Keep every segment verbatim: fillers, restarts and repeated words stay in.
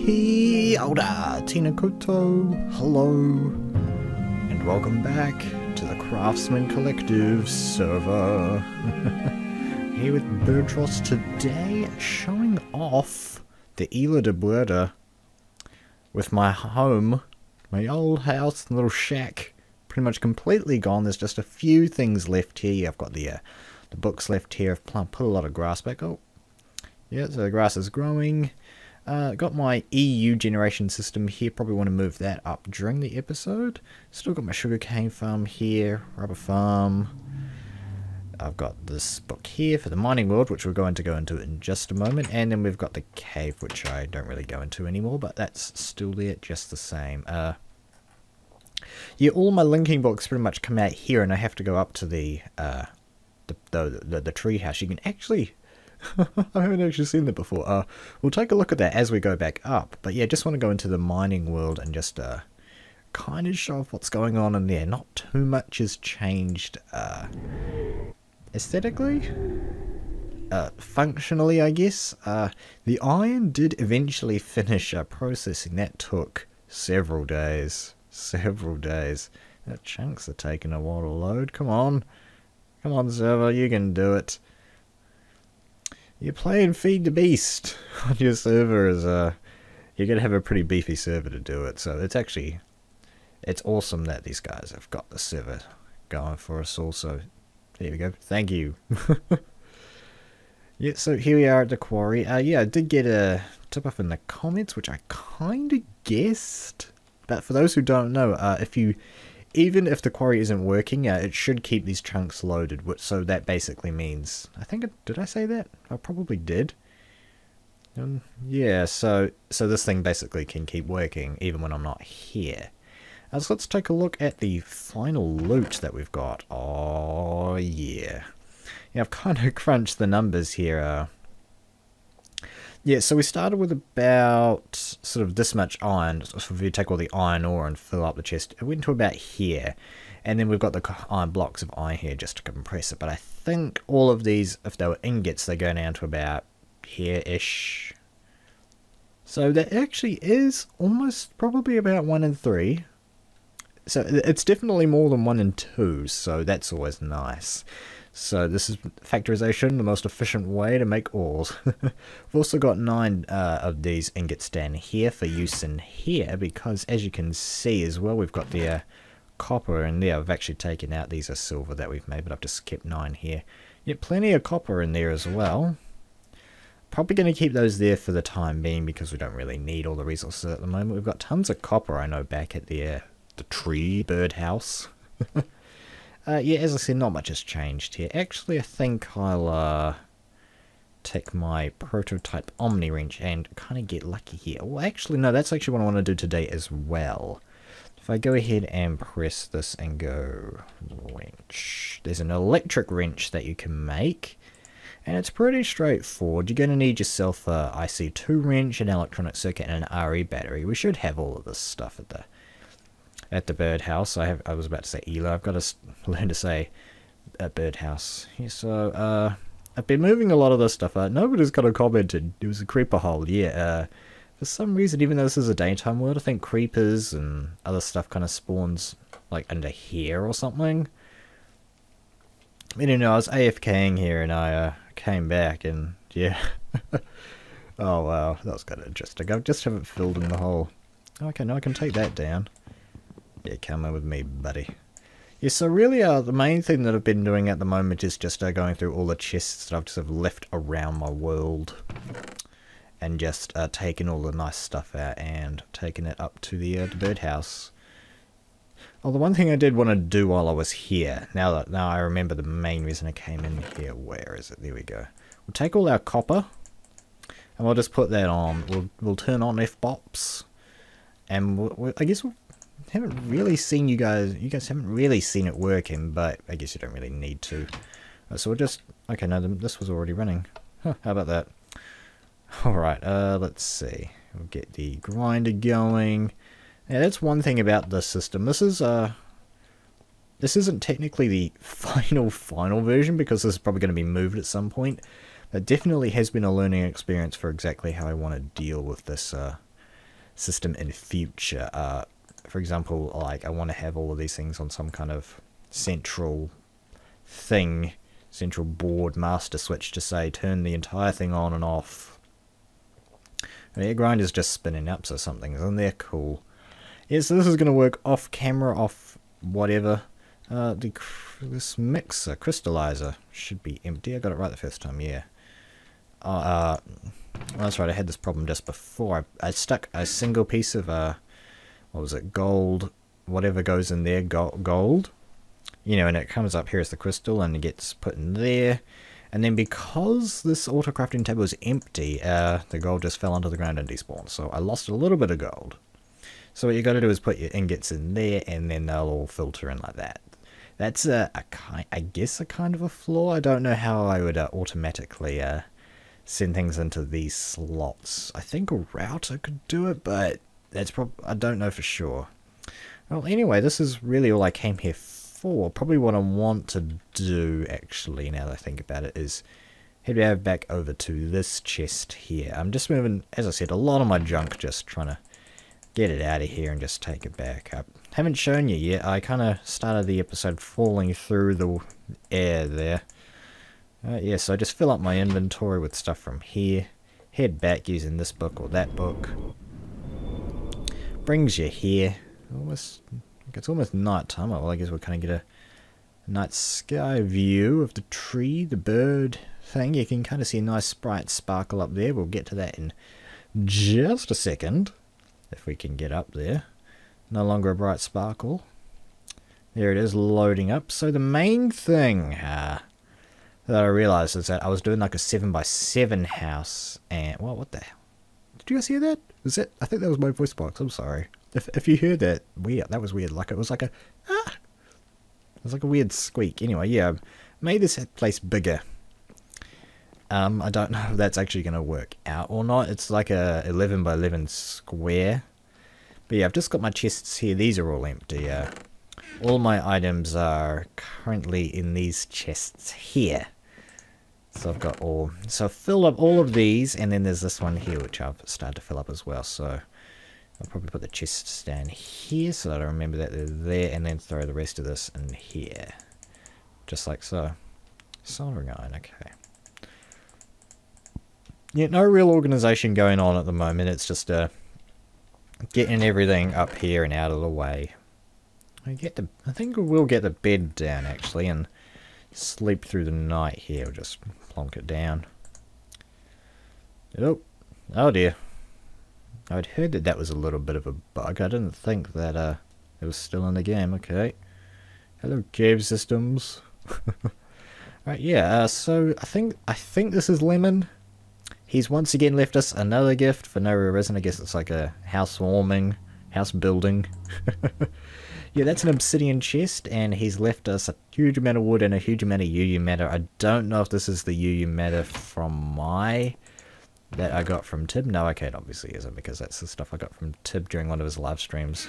Kia ora, Tina Koto, hello, and welcome back to the Craftsman Collective server. Here with Birdross today, showing off the Ilha de Buerda with my home, my old house and little shack, pretty much completely gone. There's just a few things left here. I've got the uh, the books left here. I've put a lot of grass back. Oh, yeah, so the grass is growing. Uh, got my E U generation system here, probably want to move that up during the episode. Still got my sugarcane farm here, rubber farm. I've got this book here for the mining world, which we're going to go into in just a moment. And then we've got the cave, which I don't really go into anymore, but that's still there just the same. Uh, yeah, all my linking books pretty much come out here, and I have to go up to the, uh, the, the, the, the tree house. You can actually... I haven't actually seen that before. Uh, we'll take a look at that as we go back up. But yeah, just want to go into the mining world and just uh, kind of show off what's going on in there. Not too much has changed uh, aesthetically. Uh, functionally, I guess. Uh, the iron did eventually finish uh, processing. That took several days. Several days. The chunks are taking a while to load. Come on. Come on, server. You can do it. You play and feed the beast on your server. Is uh, you're gonna have a pretty beefy server to do it. So it's actually, it's awesome that these guys have got the server going for us. Also, there we go. Thank you. Yeah. So here we are at the quarry. Uh, yeah, I did get a tip off in the comments, which I kind of guessed. But for those who don't know, uh, if you Even if the quarry isn't working, uh, it should keep these chunks loaded, so that basically means... I think... It, did I say that? I probably did. Um, yeah, so so this thing basically can keep working even when I'm not here. Uh, so let's take a look at the final loot that we've got. Oh, yeah. Yeah, I've kind of crunched the numbers here. Uh, Yeah, so we started with about sort of this much iron. So if you take all the iron ore and fill up the chest, it went to about here. And then we've got the iron blocks of iron here just to compress it. But I think all of these, if they were ingots, they go down to about here-ish. So that actually is almost probably about one in three. So it's definitely more than one in two, so that's always nice. So this is factorization, the most efficient way to make ores. We've also got nine uh, of these ingots down here for use in here, because as you can see as well, we've got the uh, copper in there. I've actually taken out, these are silver that we've made, but I've just kept nine here. Yet plenty of copper in there as well. Probably going to keep those there for the time being, because we don't really need all the resources at the moment. We've got tons of copper, I know, back at the, uh, the tree birdhouse. Uh, yeah, as I said, not much has changed here. Actually, I think I'll uh, take my prototype Omni Wrench and kind of get lucky here. Well, actually, no, that's actually what I want to do today as well. If I go ahead and press this and go wrench, there's an electric wrench that you can make, and it's pretty straightforward. You're going to need yourself a I C two wrench, an electronic circuit, and an R E battery. We should have all of this stuff at the At the birdhouse. I have. I was about to say Ela. I've got to learn to say a birdhouse. Yeah, so uh, I've been moving a lot of this stuff. Uh, nobody's kind of commented. It was a creeper hole. Yeah. Uh, for some reason, even though this is a daytime world, I think creepers and other stuff kind of spawns like under here or something. I don't know. I was AFKing here and I uh, came back and yeah. Oh wow, that was kind of interesting. I just haven't filled in the hole. Okay, now I can take that down. Yeah, come in with me, buddy. Yeah, so really uh, the main thing that I've been doing at the moment is just uh, going through all the chests that I've just sort of left around my world. And just uh, taking all the nice stuff out and taking it up to the, uh, the birdhouse. Oh, the one thing I did want to do while I was here, now that now I remember the main reason I came in here. Where is it? There we go. We'll take all our copper, and we'll just put that on. We'll, we'll turn on F BOPs. And we'll, we'll, I guess we'll... haven't really seen you guys, you guys haven't really seen it working, but I guess you don't really need to. Uh, so we'll just, okay, no, this was already running. Huh, how about that? Alright, uh, let's see. We'll get the grinder going. Yeah, that's one thing about this system. This is, uh, this isn't technically the final, final version, because this is probably going to be moved at some point. But definitely has been a learning experience for exactly how I want to deal with this, uh, system in future. Uh, for example, like I want to have all of these things on some kind of central thing, central board master switch to say turn the entire thing on and off. The air grinder's just spinning up, so something's in there. Cool. Yeah, so this is going to work off camera, off whatever. Uh, the this mixer crystallizer should be empty. I got it right the first time. Yeah. Uh, uh well, that's right. I had this problem just before. I, I stuck a single piece of uh, what was it? Gold, whatever goes in there. Gold. gold. You know, and it comes up here as the crystal and it gets put in there. And then because this auto crafting table is empty, uh, the gold just fell onto the ground and despawned. So I lost a little bit of gold. So what you got to do is put your ingots in there, and then they'll all filter in like that. That's a, a kind, I guess, a kind of a flaw. I don't know how I would uh, automatically uh, send things into these slots. I think a router could do it, but that's prob I don't know for sure. Well, anyway, this is really all I came here for. Probably what I want to do, actually, now that I think about it, is head back over to this chest here. I'm just moving, as I said, a lot of my junk, just trying to get it out of here and just take it back up. Haven't shown you yet. I kind of started the episode falling through the air there. Uh, yeah, so I just fill up my inventory with stuff from here. Head back using this book or that book. Brings you here. Almost, it's almost night time. Well, I guess we'll kind of get a night sky view of the tree, the bird thing. You can kind of see a nice bright sparkle up there. We'll get to that in just a second. If we can get up there. No longer a bright sparkle. There it is, loading up. So the main thing uh, that I realized is that I was doing like a seven by seven house. And, well, what the hell? Did you guys hear that? Was that? I think that was my voice box. I'm sorry. If, if you heard that, weird. That was weird. Like, it was like a, ah! It was like a weird squeak. Anyway, yeah. Made this place bigger. Um, I don't know if that's actually going to work out or not. It's like a eleven by eleven square. But yeah, I've just got my chests here. These are all empty. Uh, all my items are currently in these chests here. So I've got all... So I've filled up all of these, and then there's this one here, which I've started to fill up as well. So I'll probably put the chests down here so that I remember that they're there, and then throw the rest of this in here. Just like so. Soldering iron, okay. Yeah, no real organisation going on at the moment. It's just uh, getting everything up here and out of the way. I get the. I think we'll get the bed down actually and sleep through the night here. We'll just plonk it down. Oh, oh dear. I'd heard that that was a little bit of a bug. I didn't think that uh, it was still in the game. Okay. Hello, cave systems. Right, yeah. Uh, so I think I think this is Lemon. He's once again left us another gift for no real reason. I guess it's like a housewarming, house building. Yeah, that's an obsidian chest, and he's left us a huge amount of wood and a huge amount of U U matter. I don't know if this is the U U matter from my... that I got from Tib. No, okay, it obviously isn't, because that's the stuff I got from Tib during one of his live streams.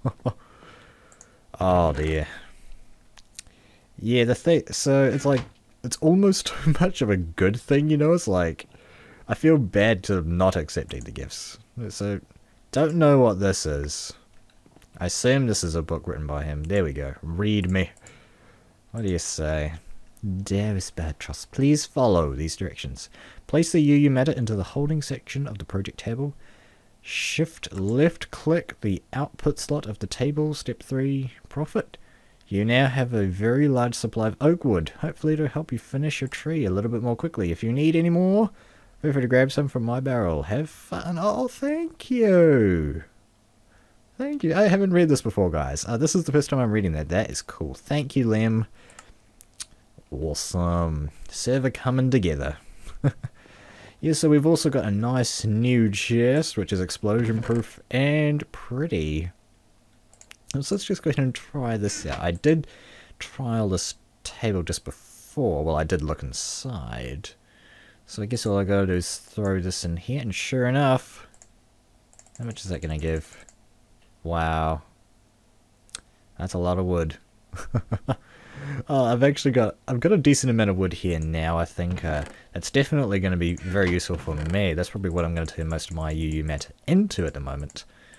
Oh, dear. Yeah, the thing... So, it's like... It's almost too much of a good thing, you know? It's like... I feel bad to not accepting the gifts. So, don't know what this is. I assume this is a book written by him. There we go. Read me. What do you say? Dearest Beatrice, please follow these directions. Place the U U matter into the holding section of the project table. Shift left click the output slot of the table. Step three. Profit. You now have a very large supply of oak wood. Hopefully it'll help you finish your tree a little bit more quickly. If you need any more, feel free to grab some from my barrel. Have fun. Oh, thank you. Thank you. I haven't read this before, guys. Uh, this is the first time I'm reading that. That is cool. Thank you, Lem. Awesome. Server coming together. Yeah, so we've also got a nice new chest, which is explosion proof and pretty. So let's just go ahead and try this out. I did trial this table just before. Well, I did look inside. So I guess all I gotta do is throw this in here, and sure enough, how much is that gonna give? Wow. That's a lot of wood. Oh, I've actually got, I've got a decent amount of wood here now, I think. Uh, that's definitely going to be very useful for me. That's probably what I'm going to turn most of my U U matter into at the moment.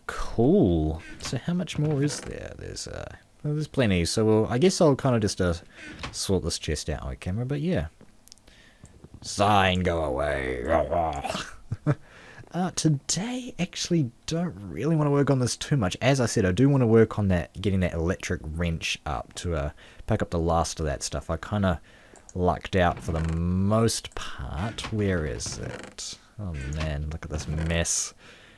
cool. So how much more is there? There's uh, well, there's plenty. So we'll, I guess I'll kind of just uh, sort this chest out on camera. But yeah. Sign, go away. uh, today, actually, don't really want to work on this too much. As I said, I do want to work on that, getting that electric wrench up to uh, pick up the last of that stuff. I kind of lucked out for the most part. Where is it? Oh man, look at this mess.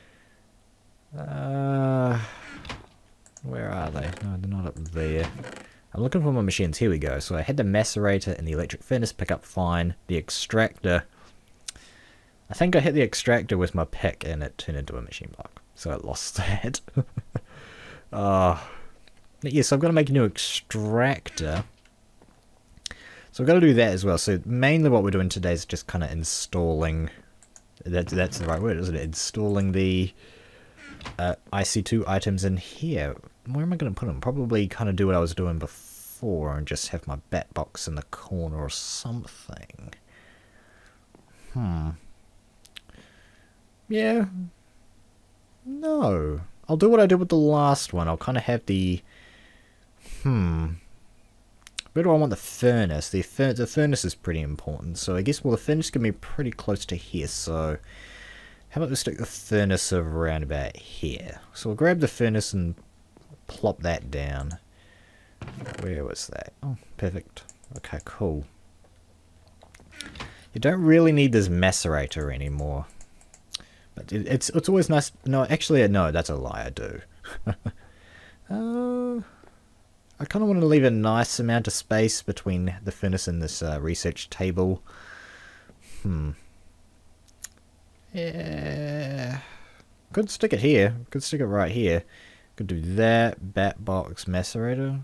Uh, where are they? No, they're not up there. I'm looking for my machines. Here we go. So I had the macerator and the electric furnace pick up fine. The extractor. I think I hit the extractor with my pick and it turned into a machine block. So I lost that. uh, yeah, so I've got to make a new extractor. So I've got to do that as well. So mainly what we're doing today is just kind of installing. That, that's the right word, isn't it? Installing the uh, I C two items in here. Where am I going to put them? Probably kind of do what I was doing before and just have my bat box in the corner or something. Hmm. Yeah. No. I'll do what I did with the last one. I'll kind of have the... Hmm. Where do I want the furnace? The, fur the furnace is pretty important. So I guess, well, the furnace can be pretty close to here. So how about we stick the furnace around about here? So we'll grab the furnace and plop that down. Where was that? Oh, perfect. Okay, cool. You don't really need this macerator anymore. But it, it's it's always nice... No, actually, no, that's a lie, I do. uh, I kind of want to leave a nice amount of space between the furnace and this uh, research table. Hmm. Yeah. Could stick it here. Could stick it right here. Could do that. Bat box macerator.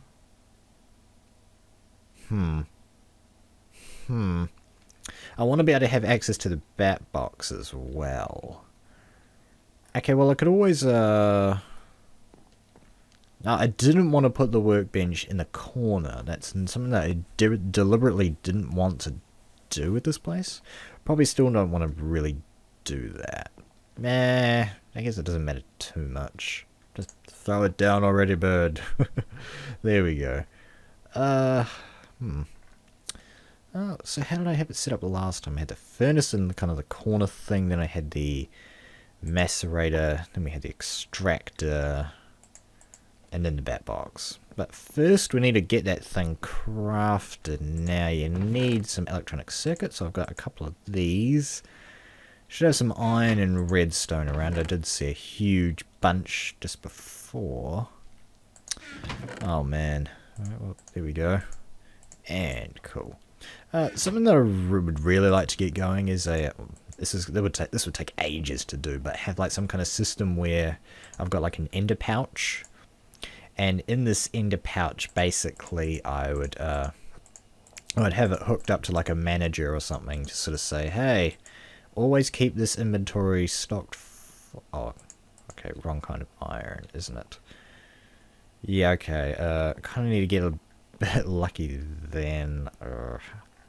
Hmm. Hmm. I want to be able to have access to the bat box as well. Okay, well I could always, uh... no, I didn't want to put the workbench in the corner. That's something that I de deliberately didn't want to do with this place. Probably still don't want to really do that. Meh, I guess it doesn't matter too much. Just throw it down already, bird. There we go. Uh, hmm. Oh, so how did I have it set up last time? I had the furnace in the kind of the corner thing, then I had the macerator, then we had the extractor, and then the bat box. But first we need to get that thing crafted. Now you need some electronic circuits, so I've got a couple of these. Should have some iron and redstone around. I did see a huge bunch just before. Oh man. Alright, well, there we go. And cool. Uh, something that I would really like to get going is a this is that would take this would take ages to do, but have like some kind of system where I've got like an ender pouch, and in this ender pouch, basically, I would uh, I would have it hooked up to like a manager or something to sort of say, hey, always keep this inventory stocked. F oh, okay, wrong kind of iron, isn't it? Yeah, okay. Uh, kind of need to get a bit lucky then. Uh,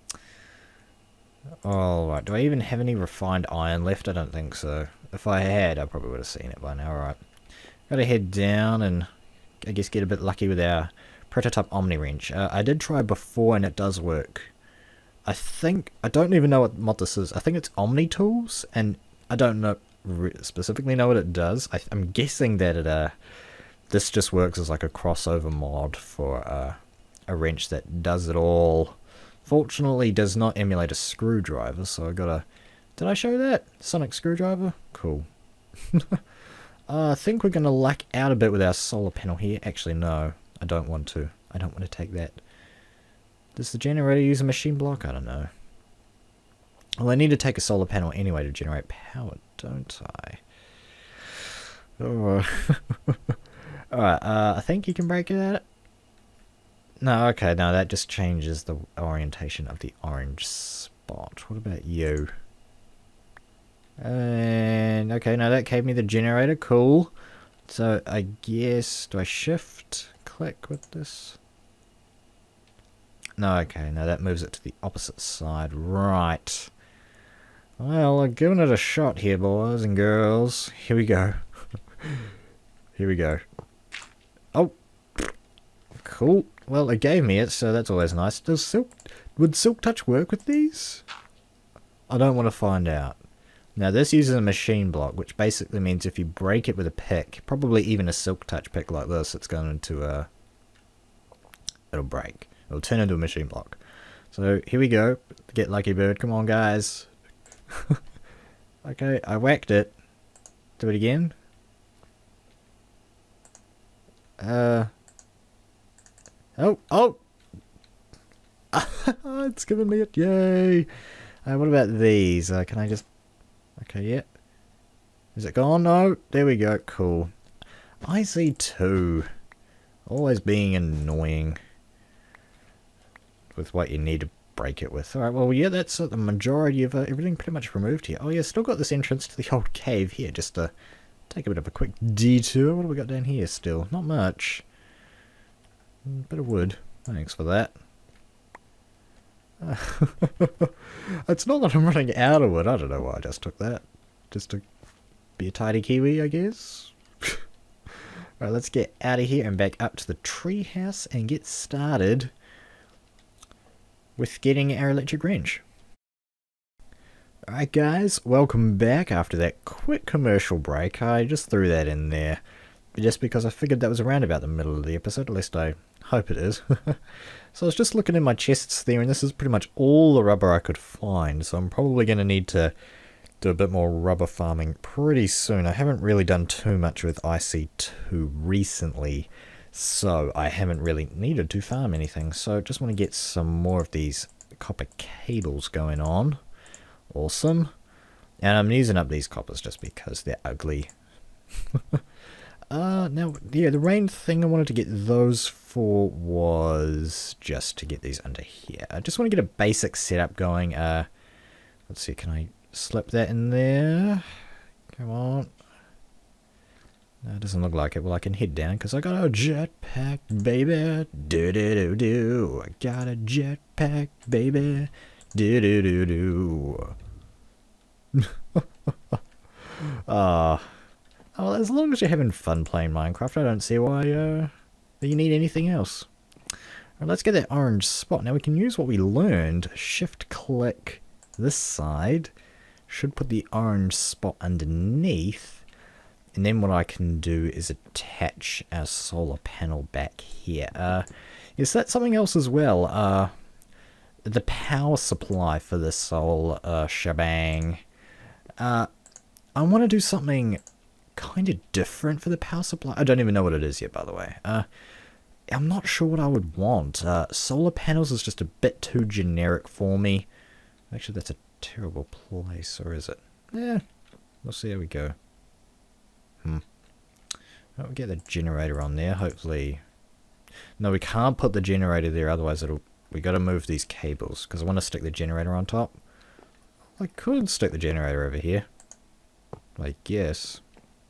Alright, do I even have any refined iron left? I don't think so. If I had, I probably would have seen it by now. Alright. Gotta head down and I guess get a bit lucky with our prototype Omni Wrench. Uh, I did try before and it does work. I think, I don't even know what, what this is. I think it's Omni Tools, and I don't know specifically know what it does. I, I'm guessing that it uh this just works as like a crossover mod for uh, a wrench that does it all. Fortunately, does not emulate a screwdriver, so I got a... Did I show that? Sonic screwdriver? Cool. uh, I think we're going to luck out a bit with our solar panel here. Actually, no. I don't want to. I don't want to take that. Does the generator use a machine block? I don't know. Well, I need to take a solar panel anyway to generate power, don't I? Oh. Alright, uh, I think you can break it out. No, okay, no, that just changes the orientation of the orange spot. What about you? And, okay, no, that gave me the generator, cool. So, I guess, do I shift click with this? No, okay, no, that moves it to the opposite side, right. Well, I'm giving it a shot here, boys and girls. Here we go. Here we go. Oh! Cool. Well, it gave me it, so that's always nice. Does Silk... Would Silk Touch work with these? I don't want to find out. Now, this uses a machine block, which basically means if you break it with a pick, probably even a Silk Touch pick like this, it's going into a... It'll break. It'll turn into a machine block. So, here we go. Get Lucky Bird. Come on, guys. Okay, I whacked it. Do it again. Uh... Oh, oh! It's giving me it, yay! Uh, what about these? Uh, can I just... Okay, yeah. Is it gone? No. There we go, cool. I C two. Always being annoying. With what you need to break it with. Alright, well, yeah, that's uh, the majority of uh, everything pretty much removed here. Oh, yeah, still got this entrance to the old cave here, just to take a bit of a quick detour. What do we got down here still? Not much. Bit of wood. Thanks for that. Uh, it's not that I'm running out of wood. I don't know why I just took that. Just to be a tidy Kiwi, I guess. Alright, let's get out of here and back up to the treehouse and get started with getting our electric wrench. Alright guys, welcome back after that quick commercial break. I just threw that in there just because I figured that was around about the middle of the episode, at least I hope it is. So I was just looking in my chests there, and this is pretty much all the rubber I could find, so I'm probably going to need to do a bit more rubber farming pretty soon. I haven't really done too much with I C two recently, so I haven't really needed to farm anything, so just want to get some more of these copper cables going on. Awesome. And I'm using up these coppers just because they're ugly. Uh, now, yeah, the main thing I wanted to get those for was just to get these under here. I just want to get a basic setup going. Uh, let's see, can I slip that in there? Come on. No, it doesn't look like it. Well, I can head down because I got a jetpack, baby. Do do do do. I got a jetpack, baby. Do do do do. Ah. uh, Well, as long as you're having fun playing Minecraft, I don't see why uh, you need anything else. Right, let's get that orange spot. Now we can use what we learned. Shift click this side. Should put the orange spot underneath. And then what I can do is attach our solar panel back here. Uh, is that something else as well? Uh, the power supply for this whole uh, shebang. Uh, I want to do something kind of different for the power supply. I don't even know what it is yet, by the way. Uh, I'm not sure what I would want. Uh, solar panels is just a bit too generic for me. Actually, that's a terrible place, or is it? Yeah, we'll see how we go. Hmm. Well, we'll get the generator on there, hopefully. No, we can't put the generator there, otherwise it'll... We gotta move these cables, because I want to stick the generator on top. I could stick the generator over here, I guess.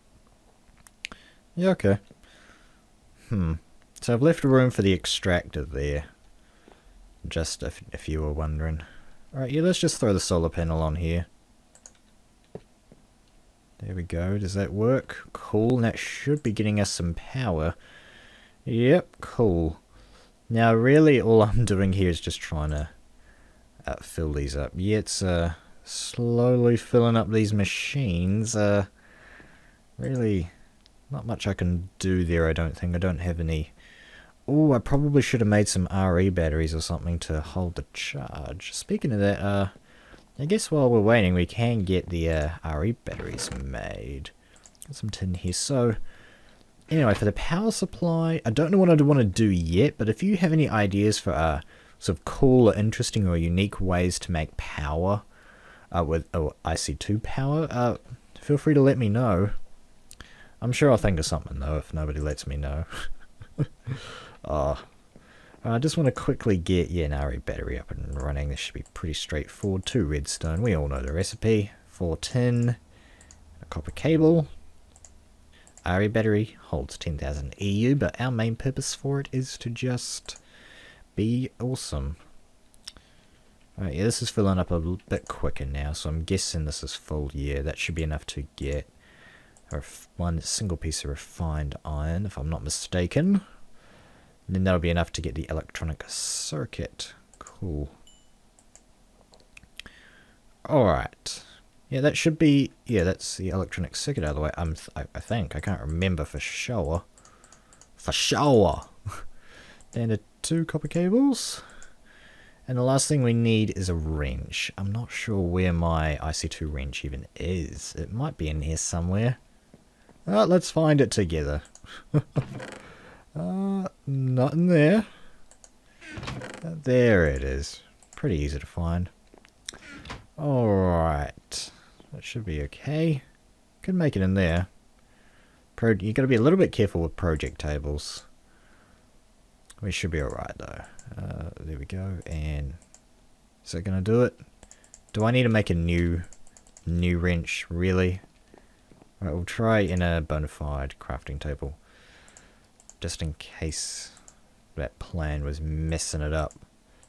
Yeah, okay. Hmm. So I've left room for the extractor there. Just if, if you were wondering. Alright, yeah, let's just throw the solar panel on here. There we go. Does that work? Cool. And that should be getting us some power. Yep, cool. Now, really, all I'm doing here is just trying to uh, fill these up. Yeah, it's uh, slowly filling up these machines. Uh, really... Not much I can do there, I don't think. I don't have any... Oh, I probably should have made some R E batteries or something to hold the charge. Speaking of that, uh, I guess while we're waiting, we can get the uh, R E batteries made. Got some tin here. So, anyway, for the power supply, I don't know what I'd want to do yet, but if you have any ideas for uh, sort of cool or interesting or unique ways to make power uh, with oh, I C two power, uh, feel free to let me know. I'm sure I'll think of something, though, if nobody lets me know. oh. I just want to quickly get yeah, an R E battery up and running. This should be pretty straightforward. Two redstone. We all know the recipe. Four tin. A copper cable. R E battery holds ten thousand E U, but our main purpose for it is to just be awesome. Alright, yeah, this is filling up a bit quicker now, so I'm guessing this is full. Yeah, that should be enough to get Or one single piece of refined iron, if I'm not mistaken. And then that'll be enough to get the electronic circuit. Cool. Alright. Yeah, that should be... Yeah, that's the electronic circuit out of the way. I'm th I, I think. I can't remember for sure. For sure! Then the two copper cables. And the last thing we need is a wrench. I'm not sure where my I C two wrench even is. It might be in here somewhere. Uh, let's find it together. uh, not in there. Uh, there it is. Pretty easy to find. Alright. That should be okay. Could make it in there. Pro you got to be a little bit careful with project tables. We should be alright though. Uh, there we go. And is that going to do it? Do I need to make a new new wrench? Really? Alright, we'll try in a bona fide crafting table. Just in case that plan was messing it up.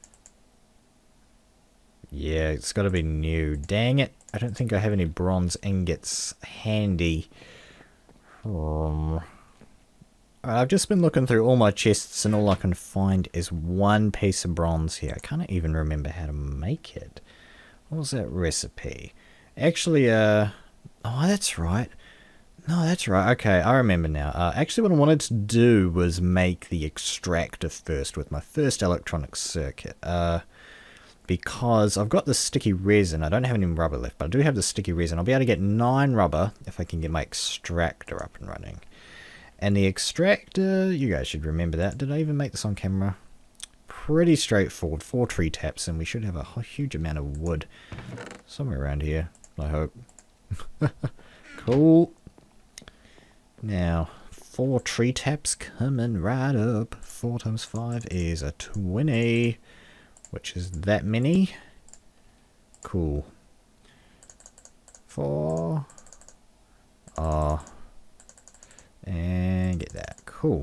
Yeah, it's got to be new. Dang it. I don't think I have any bronze ingots handy. Um, I've just been looking through all my chests and all I can find is one piece of bronze here. I can't even remember how to make it. What was that recipe? Actually, uh... oh, that's right. No, that's right. Okay, I remember now. Uh, actually, what I wanted to do was make the extractor first with my first electronic circuit. Uh... Because I've got the sticky resin. I don't have any rubber left, but I do have the sticky resin. I'll be able to get nine rubber if I can get my extractor up and running. And the extractor, you guys should remember that. Did I even make this on camera? Pretty straightforward. Four tree taps, and we should have a huge amount of wood somewhere around here, I hope. Cool. Now, four tree taps coming right up. Four times five is a twenty. Which is that many. Cool. Four. Oh. And get that. Cool.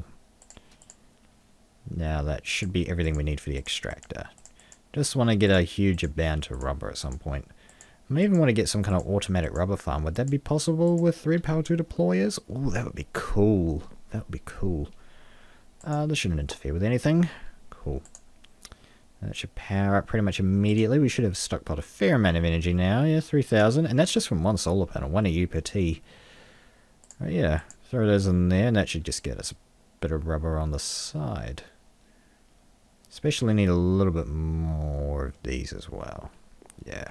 Now that should be everything we need for the extractor. Just want to get a huge amount of rubber at some point. I may even want to get some kind of automatic rubber farm. Would that be possible with Red Power two deployers? Oh, that would be cool. That would be cool. Uh, this shouldn't interfere with anything. Cool. That should power up pretty much immediately. We should have stockpiled a fair amount of energy now. Yeah, three thousand. And that's just from one solar panel. One A U per T. Oh, yeah. Throw those in there, and that should just get us a bit of rubber on the side. Especially need a little bit more of these as well. Yeah.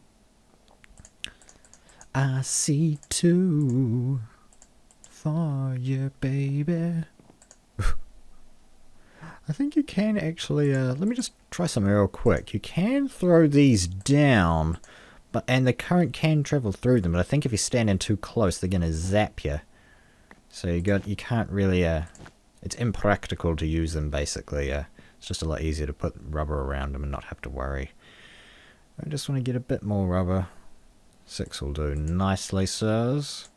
I see two for you, baby. I think you can actually, uh, let me just try something real quick. You can throw these down, but and the current can travel through them, but I think if you stand in too close, they're going to zap you. So you got, you can't really, uh, it's impractical to use them, basically. Uh, it's just a lot easier to put rubber around them and not have to worry. I just want to get a bit more rubber. Six will do nicely, sirs.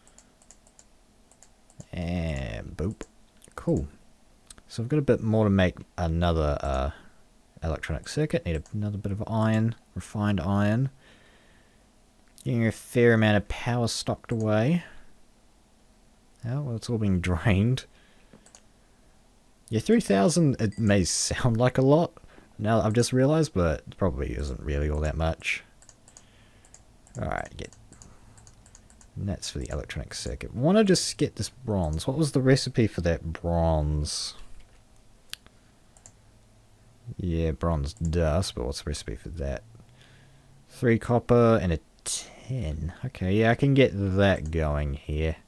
And boop. Cool. So I've got a bit more to make another uh, electronic circuit. Need another bit of iron, refined iron. Getting a fair amount of power stocked away. Oh, well, it's all being drained. Yeah, three thousand, it may sound like a lot, now I've just realised, but it probably isn't really all that much. Alright, get... And that's for the electronic circuit. I want to just get this bronze. What was the recipe for that bronze? Yeah, bronze dust, but what's the recipe for that? Three copper and a ten. Okay, yeah, I can get that going here.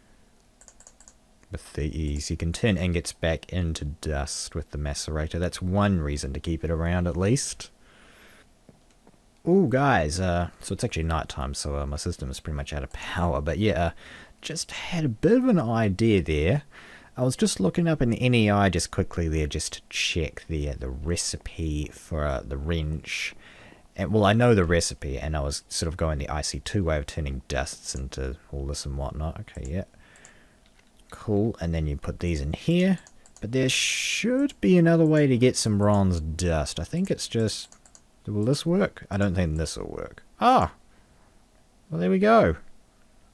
With these, you can turn ingots back into dust with the macerator. That's one reason to keep it around, at least. Ooh, guys, uh, so it's actually nighttime, so uh, my system is pretty much out of power. But yeah, uh, just had a bit of an idea there. I was just looking up an N E I just quickly there, just to check the uh, the recipe for uh, the wrench. And well, I know the recipe, and I was sort of going the I C two way of turning dusts into all this and whatnot. Okay, yeah. Cool, and then you put these in here. But there should be another way to get some bronze dust. I think it's just... Will this work? I don't think this will work. Ah! Well, there we go.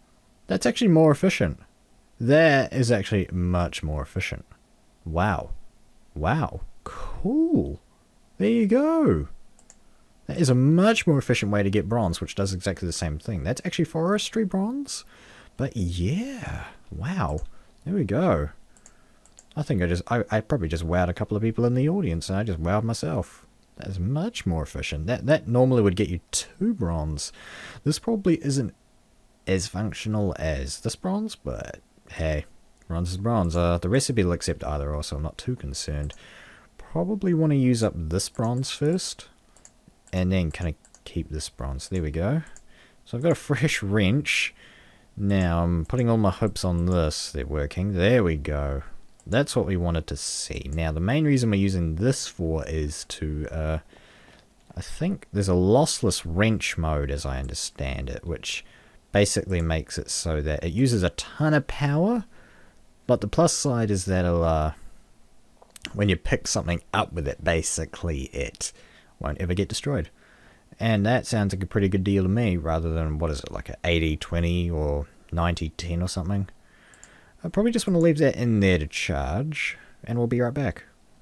That's actually more efficient. That is actually much more efficient. Wow. Wow. Cool. There you go. That is a much more efficient way to get bronze, which does exactly the same thing. That's actually forestry bronze. But yeah. Wow. There we go. I think I just, I, I probably just wowed a couple of people in the audience, and I just wowed myself. That is much more efficient. That, that normally would get you two bronze. This probably isn't as functional as this bronze, but hey, bronze is bronze. Uh, the recipe will accept either or, so I'm not too concerned. Probably want to use up this bronze first, and then kind of keep this bronze. There we go. So I've got a fresh wrench. Now I'm putting all my hopes on this. They're working. There we go. That's what we wanted to see. Now the main reason we're using this for is to, uh, I think there's a lossless wrench mode as I understand it, which basically makes it so that it uses a ton of power, but the plus side is that it'll, uh, when you pick something up with it, basically it won't ever get destroyed. And that sounds like a pretty good deal to me, rather than, what is it, like a eighty twenty or ninety ten or something. I probably just want to leave that in there to charge, and we'll be right back.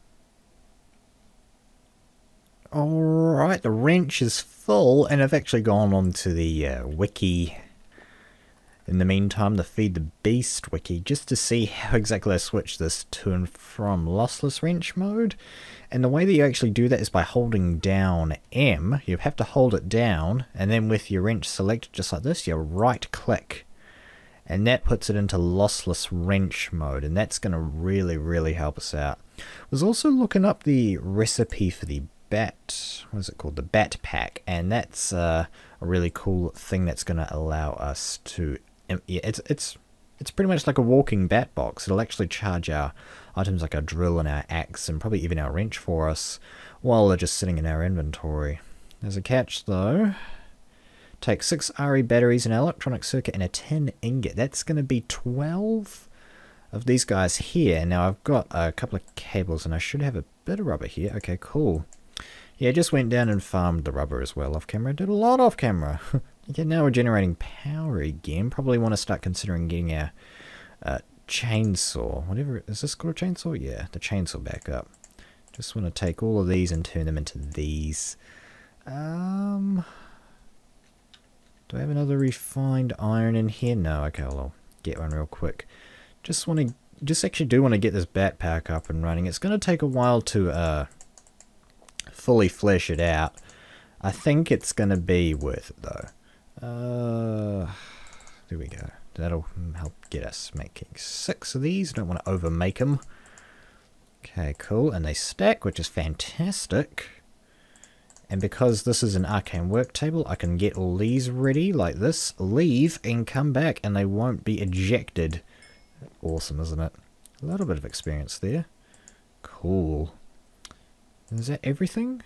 Alright, the wrench is full, and I've actually gone on to the uh, wiki in the meantime, the Feed the Beast wiki, just to see how exactly I switch this to and from lossless wrench mode. And the way that you actually do that is by holding down M. You have to hold it down, and then with your wrench selected just like this, you right click. And that puts it into lossless wrench mode, and that's going to really, really help us out. I was also looking up the recipe for the bat, what is it called, the bat pack, and that's uh, a really cool thing that's going to allow us to, yeah, it's it's it's pretty much like a walking bat box. It'll actually charge our items like our drill and our axe and probably even our wrench for us while they're just sitting in our inventory. There's a catch though. Take six R E batteries, an electronic circuit, and a tin ingot. That's going to be twelve of these guys here. Now I've got a couple of cables, and I should have a bit of rubber here. Okay, cool. Yeah, I just went down and farmed the rubber as well off camera. Did a lot off camera. Okay, now we're generating power again. Probably want to start considering getting our uh, chainsaw. Whatever, is this called a chainsaw? Yeah, the chainsaw back up. Just want to take all of these and turn them into these. Um... Do I have another refined iron in here? No, okay, well, I'll get one real quick. Just want to, just actually do want to get this bat pack up and running. It's going to take a while to uh, fully flesh it out. I think it's going to be worth it though. Uh, there we go. That'll help get us making six of these. Don't want to over make them. Okay, cool. And they stack, which is fantastic. And because this is an arcane work table, I can get all these ready like this, leave, and come back, and they won't be ejected. Awesome, isn't it? A little bit of experience there. Cool. Is that everything?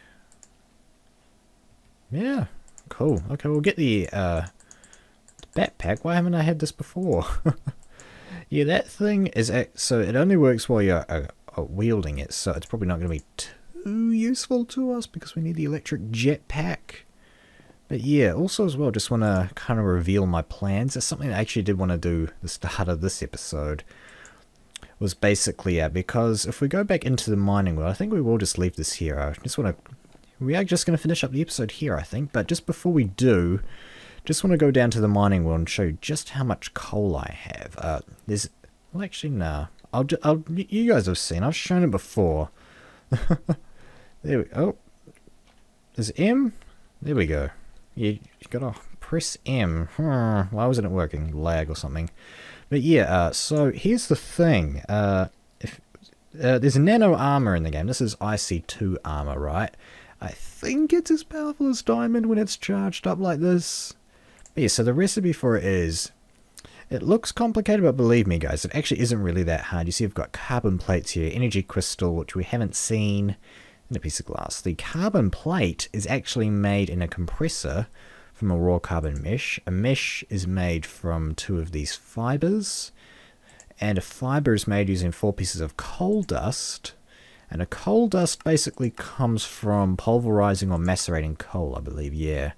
Yeah, cool. Okay, we'll get the uh, backpack. Why haven't I had this before? Yeah, that thing is... So it only works while you're uh, uh, wielding it, so it's probably not going to be too useful to us because we need the electric jetpack. But yeah, also as well, just want to kind of reveal my plans. That's something I actually did want to do at the start of this episode. Was basically, uh, because if we go back into the mining world, I think we will just leave this here. I just want to... We are just going to finish up the episode here, I think. But just before we do, just want to go down to the mining world and show you just how much coal I have. Uh, there's... Well, actually, nah. I'll, I'll, you guys have seen. I've shown it before. There we go. Oh, there's M. There we go. You, you gotta press M. Hmm, why wasn't it working? Lag or something. But yeah, uh, so here's the thing. Uh, if uh, there's nano armor in the game. This is I C two armor, right? I think it's as powerful as diamond when it's charged up like this. But yeah, so the recipe for it is... It looks complicated, but believe me, guys, it actually isn't really that hard. You see, I've got carbon plates here, energy crystal, which we haven't seen, and a piece of glass. The carbon plate is actually made in a compressor from a raw carbon mesh. A mesh is made from two of these fibers, and a fiber is made using four pieces of coal dust. And a coal dust basically comes from pulverizing or macerating coal, I believe, yeah.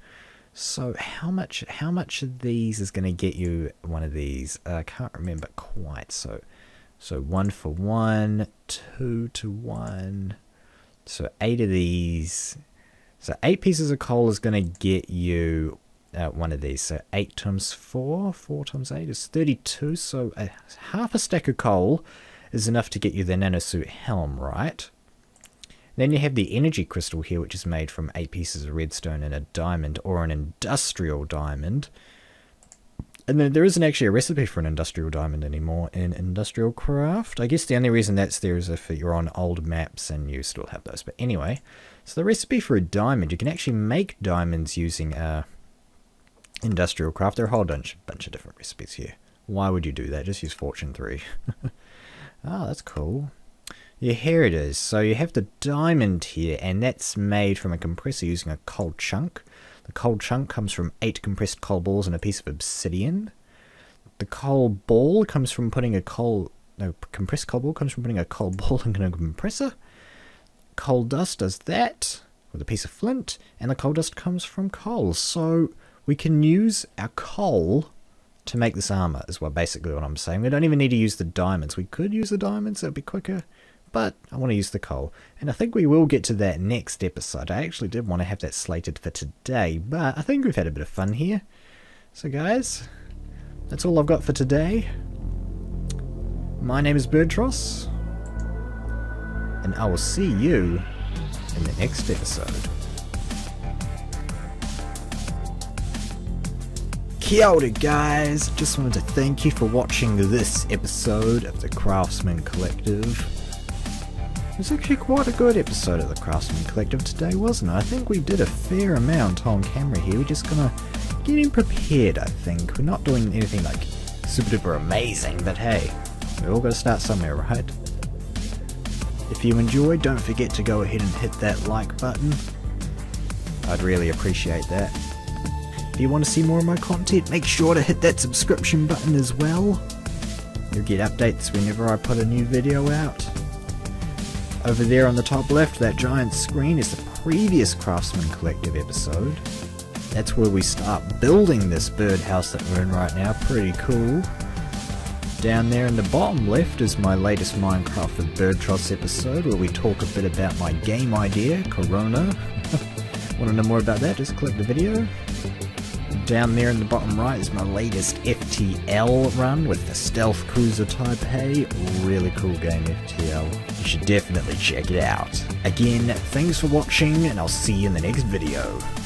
So how much how much of these is going to get you one of these? Uh, I can't remember quite. So so one for one, two to one. So eight of these. So eight pieces of coal is going to get you uh, one of these. So eight times four, four times eight is thirty-two. So a, half a stack of coal is enough to get you the nanosuit helm, right? Then you have the energy crystal here, which is made from eight pieces of redstone and a diamond, or an industrial diamond. And then there isn't actually a recipe for an industrial diamond anymore in Industrial Craft. I guess the only reason that's there is if you're on old maps and you still have those. But anyway, so the recipe for a diamond, you can actually make diamonds using uh, Industrial Craft. There are a whole bunch, bunch of different recipes here. Why would you do that? Just use Fortune three. Oh, that's cool. Yeah, here it is. So you have the diamond here, and that's made from a compressor using a coal chunk. The coal chunk comes from eight compressed coal balls and a piece of obsidian. The coal ball comes from putting a coal... No, compressed coal ball comes from putting a coal ball in a compressor. Coal dust does that with a piece of flint, and the coal dust comes from coal. So we can use our coal to make this armor, is what basically what I'm saying. We don't even need to use the diamonds. We could use the diamonds, that'd be quicker. But I want to use the coal. And I think we will get to that next episode. I actually did want to have that slated for today, but I think we've had a bit of fun here. So guys, that's all I've got for today. My name is Birdtross, and I will see you in the next episode. Kia ora guys, just wanted to thank you for watching this episode of the Craftsman Collective. It was actually quite a good episode of the Craftsman Collective today, wasn't it? I think we did a fair amount on camera here. We're just gonna get him prepared, I think. We're not doing anything like super duper amazing, but hey, we all gotta start somewhere, right? If you enjoyed, don't forget to go ahead and hit that like button. I'd really appreciate that. If you want to see more of my content, make sure to hit that subscription button as well. You'll get updates whenever I put a new video out. Over there on the top left, that giant screen is the previous Craftsman Collective episode. That's where we start building this birdhouse that we're in right now. Pretty cool. Down there in the bottom left is my latest Minecraft with Birdtross episode, where we talk a bit about my game idea, Corona. Want to know more about that? Just click the video. Down there in the bottom right is my latest F T L run with the Stealth Cruiser Taipei. Really cool game, F T L. You should definitely check it out. Again, thanks for watching, and I'll see you in the next video.